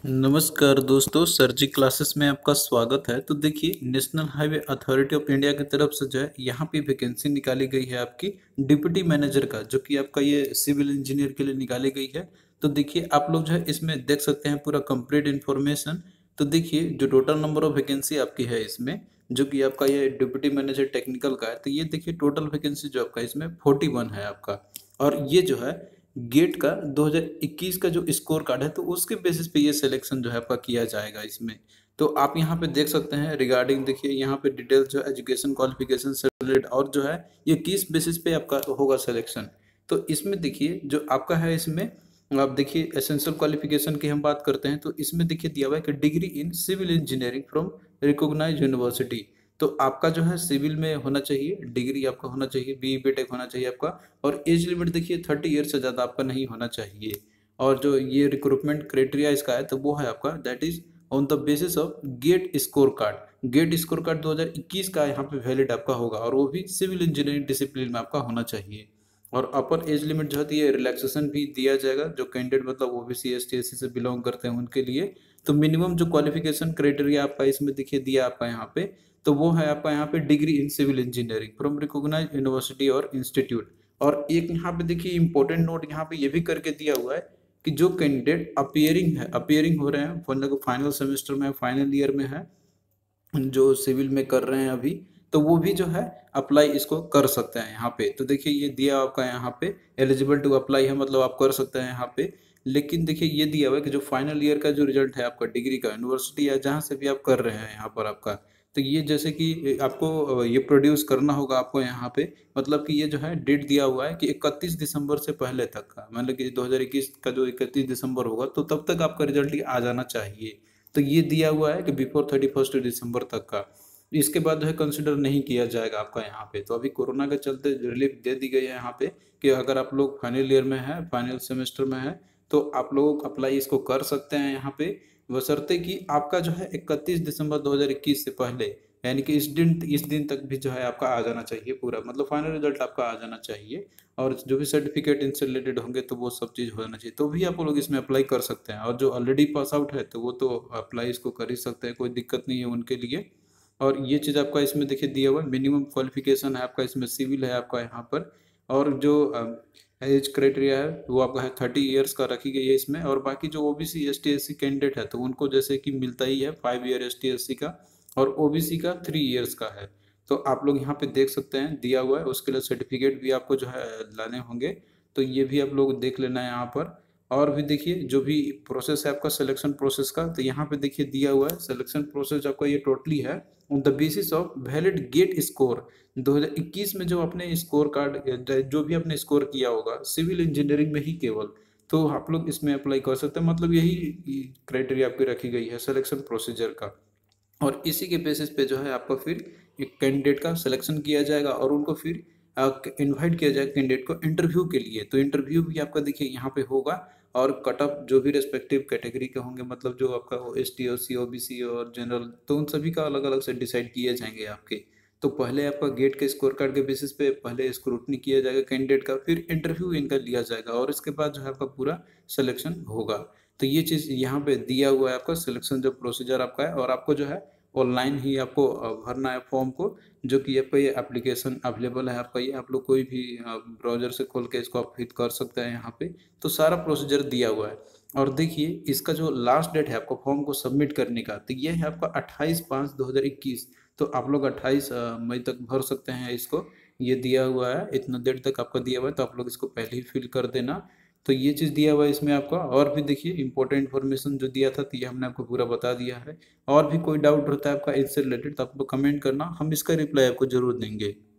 नमस्कार दोस्तों, सर जी क्लासेस में आपका स्वागत है। तो देखिए, national highway authority of India की तरफ से जो है यहाँ पे वैकेंसी निकाली गई है आपकी डिप्टी मैनेजर का, जो कि आपका ये सिविल इंजीनियर के लिए निकाली गई है। तो देखिए, आप लोग जो है इसमें देख सकते हैं पूरा कंप्लीट इन्फॉर्मेशन। तो देखिए, जो टोटल नंबर ऑफ वैकेंसी आपकी है इसमें, जो कि आपका ये डिप्टी मैनेजर टेक्निकल का है, तो ये देखिए टोटल वैकेंसी जो आपका इसमें 41 है आपका। और ये जो है गेट का 2021 का जो स्कोर कार्ड है, तो उसके बेसिस पे ये सिलेक्शन जो है आपका किया जाएगा इसमें। तो आप यहाँ पे देख सकते हैं रिगार्डिंग, देखिए यहाँ पे डिटेल्स जो एजुकेशन क्वालिफिकेशन से रिलेटेड, और जो है ये किस बेसिस पे आपका होगा सिलेक्शन। तो इसमें देखिए जो आपका है इसमें, आप देखिए एसेंशियल क्वालिफिकेशन की हम बात करते हैं, तो इसमें देखिए दिया हुआ है कि degree in civil engineering from recognised university. तो आपका जो है सिविल में होना चाहिए, डिग्री आपका होना चाहिए, बीई बीटेक होना चाहिए आपका। और एज लिमिट देखिए 30 ईयर से ज़्यादा आपका नहीं होना चाहिए। और जो ये रिक्रूटमेंट क्राइटेरिया इसका है, तो वो है आपका that is on the basis of GATE score card. GATE score card 2021 का यहाँ पे वैलिड आपका होगा, और वो भी सिविल इंजीनियरिंग डिसिप्लिन में आपका होना चाहिए। और अपर एज लिमिट जो है, तो ये रिलैक्सेशन भी दिया जाएगा जो कैंडिडेट मतलब ओबीसी एसटी एससी से बिलोंग करते हैं उनके लिए। तो मिनिमम जो क्वालिफिकेशन क्राइटेरिया आपका इसमें देखिए दिया आपका यहाँ पे, तो वो है आपका यहाँ पे degree in civil engineering from recognised university और इंस्टीट्यूट। और एक यहाँ पे देखिए इंपॉर्टेंट नोट यहाँ पे ये भी करके दिया हुआ है कि जो कैंडिडेट अपियरिंग हो रहे हैं, मतलब फाइनल सेमेस्टर में, फाइनल ईयर में है, जो सिविल में कर रहे हैं अभी, तो वो भी जो है अप्लाई इसको कर सकते हैं यहाँ पे। तो देखिए ये दिया आपका यहाँ पे एलिजिबल टू अप्लाई है, मतलब आप कर सकते हैं यहाँ पे। लेकिन देखिए ये दिया हुआ है कि जो फाइनल ईयर का जो रिजल्ट है आपका डिग्री का, यूनिवर्सिटी या जहाँ से भी आप कर रहे हैं यहाँ पर आपका, तो ये जैसे कि आपको ये प्रोड्यूस करना होगा आपको यहाँ पे। मतलब कि ये जो है डेट दिया हुआ है कि 31 दिसंबर से पहले तक का, मतलब कि 2021 का जो 31 दिसंबर होगा, तो तब तक आपका रिजल्ट आ जाना चाहिए। तो ये दिया हुआ है कि बिफोर 31 दिसंबर तक का। इसके बाद जो है कंसिडर नहीं किया जाएगा आपका यहाँ पे। तो अभी कोरोना के चलते रिलीफ दे दी गई है यहाँ पे कि अगर आप लोग फाइनल ईयर में है, फाइनल सेमेस्टर में है, तो आप लोग अप्लाई इसको कर सकते हैं यहाँ पे, बशर्ते कि आपका जो है 31 दिसंबर 2021 से पहले, यानी कि इस दिन तक भी जो है आपका आ जाना चाहिए पूरा, मतलब फाइनल रिजल्ट आपका आ जाना चाहिए। और जो भी सर्टिफिकेट इनसे रिलेटेड होंगे, तो वो सब चीज़ हो जाना चाहिए, तो भी आप लोग इसमें अप्लाई कर सकते हैं। और जो ऑलरेडी पास आउट है, तो वो तो अप्लाई इसको कर ही सकते हैं, कोई दिक्कत नहीं है उनके लिए। और ये चीज़ आपका इसमें देखिए दिया हुआ है, मिनिमम क्वालिफिकेशन है आपका इसमें, सिविल है आपका यहाँ पर। और जो एज क्राइटेरिया है वो आपका है 30 ईयर्स का रखी गई है इसमें। और बाकी जो ओबीसी एसटी एससी कैंडिडेट है, तो उनको जैसे कि मिलता ही है 5 ईयर एसटी एससी का, और ओबीसी का 3 ईयर्स का है। तो आप लोग यहाँ पे देख सकते हैं दिया हुआ है, उसके लिए सर्टिफिकेट भी आपको जो है लाने होंगे। तो ये भी आप लोग देख लेना है यहाँ पर। और भी देखिए जो भी प्रोसेस है आपका सिलेक्शन प्रोसेस का, तो यहाँ पे देखिए दिया हुआ है सिलेक्शन प्रोसेस आपका ये टोटली है on the basis of valid GATE score. 2021 में जो अपने स्कोर कार्ड, जो भी आपने स्कोर किया होगा सिविल इंजीनियरिंग में ही केवल, तो आप लोग इसमें अप्लाई कर सकते हैं। मतलब यही क्राइटेरिया आपकी रखी गई है सिलेक्शन प्रोसीजर का। और इसी के बेसिस पे जो है आपका फिर एक कैंडिडेट का सिलेक्शन किया जाएगा, और उनको फिर इनवाइट किया जाएगा कैंडिडेट को इंटरव्यू के लिए। तो इंटरव्यू भी आपका देखिए यहाँ पे होगा, और कट ऑफ जो भी रेस्पेक्टिव कैटेगरी के होंगे, मतलब जो आपका एस टी ओसी ओबीसी और जनरल, तो उन सभी का अलग अलग से डिसाइड किए जाएंगे आपके। तो पहले आपका गेट के स्कोर कार्ड के बेसिस पे पहले स्क्रूटनी किया जाएगा कैंडिडेट का, फिर इंटरव्यू इनका लिया जाएगा, और इसके बाद जो है आपका पूरा सिलेक्शन होगा। तो ये चीज़ यहाँ पे दिया हुआ है आपका सिलेक्शन जो प्रोसीजर आपका है। और आपको जो है ऑनलाइन ही आपको भरना है फॉर्म को, जो कि आपका ये एप्लीकेशन अवेलेबल है आपका, ये आप लोग कोई भी ब्राउजर से खोल के इसको आप फिट कर सकते हैं यहाँ पे। तो सारा प्रोसीजर दिया हुआ है। और देखिए इसका जो लास्ट डेट है आपको फॉर्म को सबमिट करने का, तो ये है आपका 28/5/2021। तो आप लोग 28 मई तक भर सकते हैं इसको, ये दिया हुआ है, इतना देर तक आपका दिया हुआ है, तो आप लोग इसको पहले ही फिल कर देना। तो ये चीज़ दिया हुआ है इसमें आपका। और भी देखिए इंपॉर्टेंट इन्फॉर्मेशन जो दिया था, तो ये हमने आपको पूरा बता दिया है। और भी कोई डाउट रहता है आपका इससे रिलेटेड, तो आप लोग कमेंट करना, हम इसका रिप्लाई आपको जरूर देंगे।